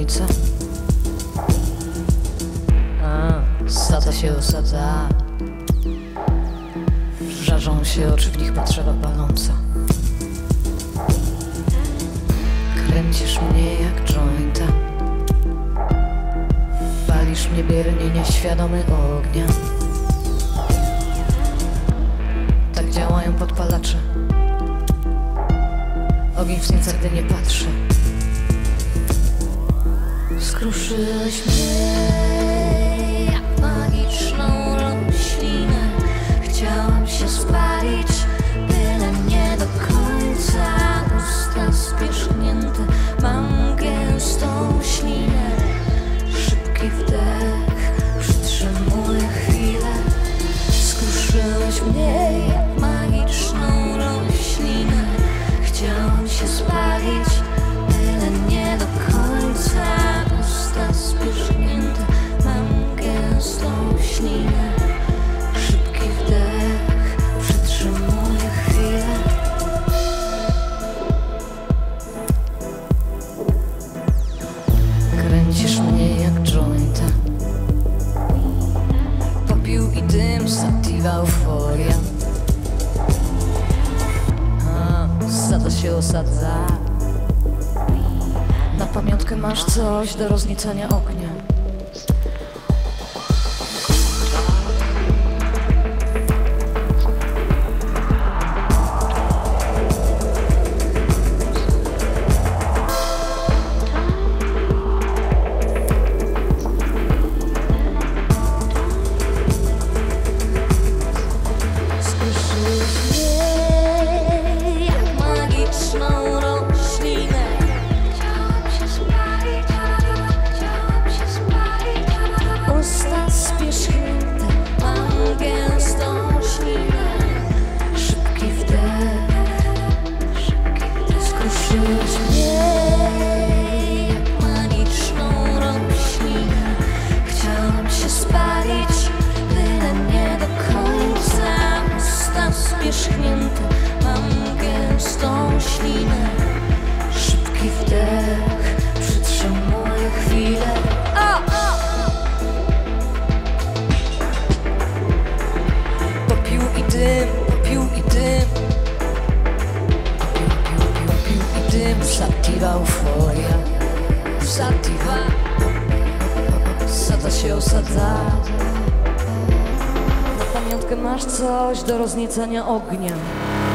ojca. Sadza się osadza, żarzą się oczy, w nich potrzeba paląca. Kręcisz mnie jak jointa, palisz mnie biernie, nieświadomy ognia. Tak działają podpalacze, ogień w sercach, gdy nie patrzę. Skruszyłeś mnie jak magiczną roślinę. Chciałam się spalić, byle nie do końca. Usta spierzchnięte, mam gęstą ślinę. Szybki wdech, przytrzymuję chwilę. Skruszyłeś mnie jak magiczną roślinę. Chciałam się spalić, byle nie do końca. Usta spierzchnięte, mam gęstą ślinę. Szybki wdech, przytrzymuję chwilę. Kręcisz mnie jak jointa, popiół i dym, sativa, euforia. Sadza się osadza, na pamiątkę masz coś do rozniecania ognia. Mam gęstą ślinę, szybki wdech, przytrzymuję chwilę. Popiół i dym, popiół i dym, popiół i dym, sativa, euforia, sativa, sadza się osadza. Na pamiątkę masz coś do rozniecania ognia.